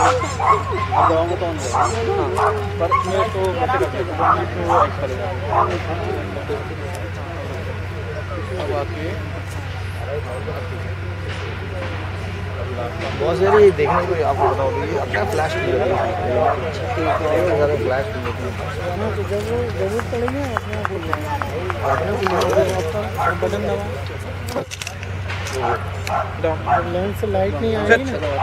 अब दवा में तो पर मैं तो कैसे करते अब आके बहुत सारी देखने को आपको बताओगे अपना फ्लैश फ्लैश जरूरत पड़ेगी बटन दबा लेंस से लाइट नहीं आ रही ना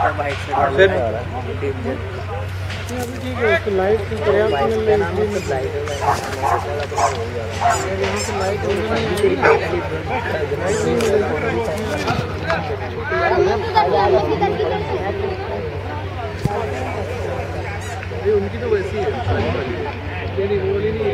अभी ठीक है उसको लाइट की पर्याप्त यहाँ से लाइट उनकी तो वैसी है वो वाली नहीं है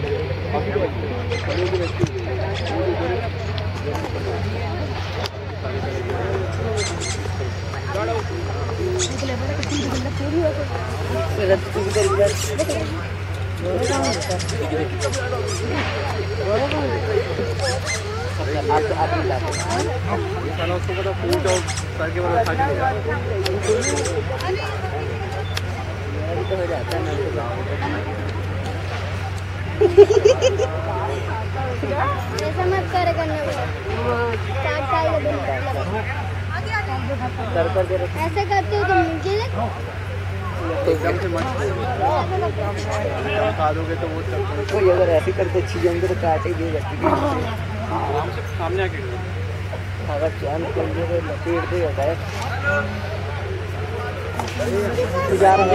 उसको पता फूट और सर के बाद खा तो हो जाता है ऐसा मत करे करने ऐसे करते हो तुम मुझे एकदम से मत खा दोगे तो वो कोई अगर ऐसे करते अच्छी जाएंगे तो काट ही दे जाती है सामने आके अगर चैन कर दे तो लपेट दे जाता है जा रहा है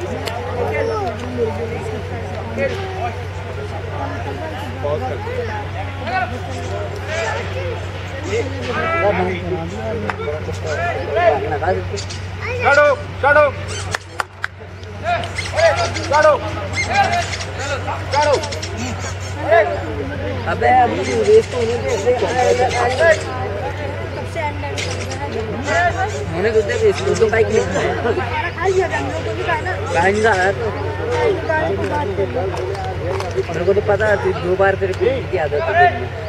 बहुत अबे रेस तो होने को दे तो बाइक मेरे को तो पता है 2 बार तेरे को की आदत है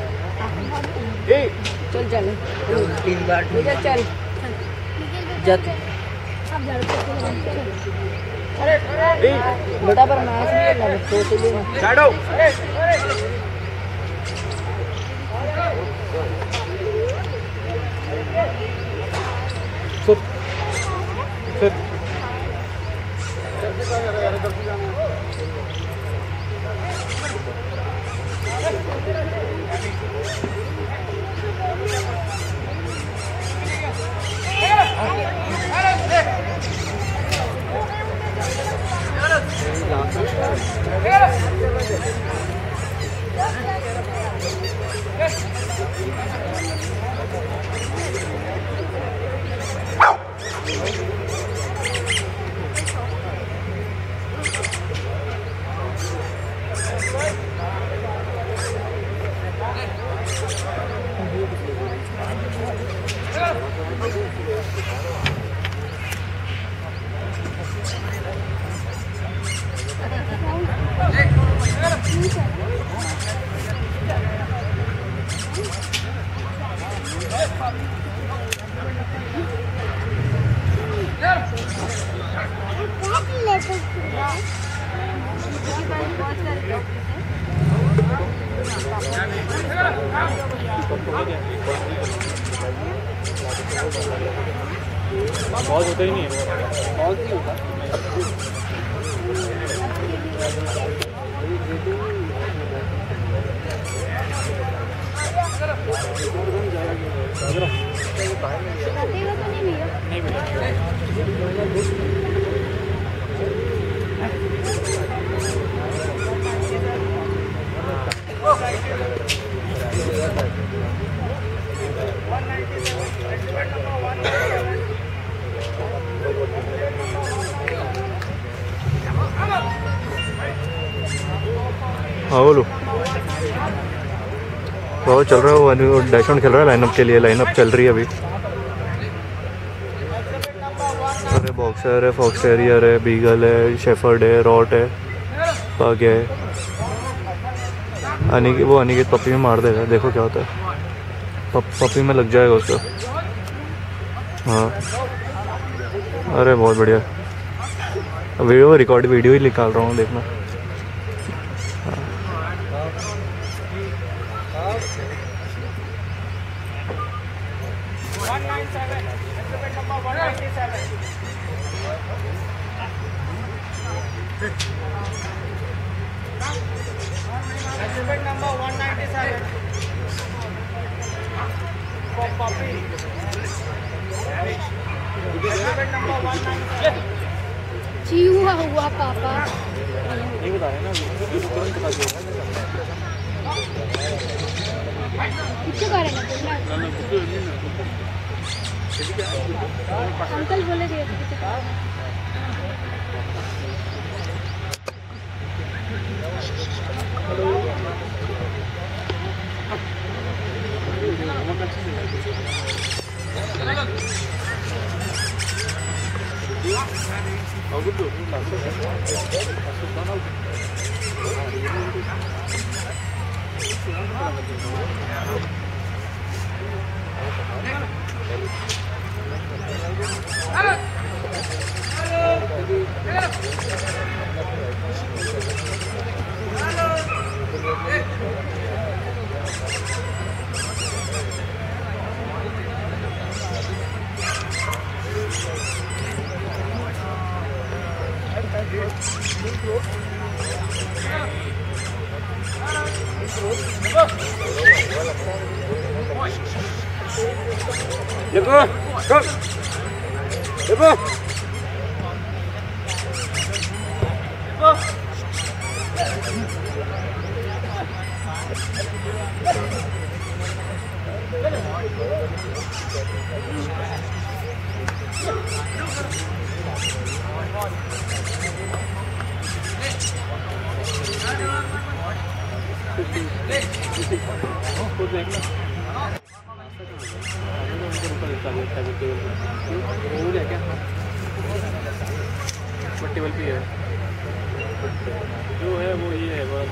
चल चल 3 बार चल जब बेटा पर मैच नहीं करना तो छाड़ो बहुत होता ही नहीं है बहुत ही होता नहीं हाँ बोलो बहुत चल रहा है वो डैशबोर्ड खेल रहा है लाइनअप के लिए लाइनअप चल रही है अभी। अरे बॉक्सर है, फॉक्स टेरियर है, बीगल है, शेफर्ड है, रॉट है, पग है। वो अनिकेत पप्पी में मार देगा, देखो क्या होता है। पप्पी में लग जाएगा उसका। हाँ अरे बहुत बढ़िया। वीडियो रिकॉर्ड वीडियो ही निकाल रहा हूँ, देखना। चीहुआ हुआ पापा। नहीं बता रहे ना, तुरंत बता दिया। कुछ करेगा अंकल बोले थे टेबल पे है जो है वो ये है बड़ा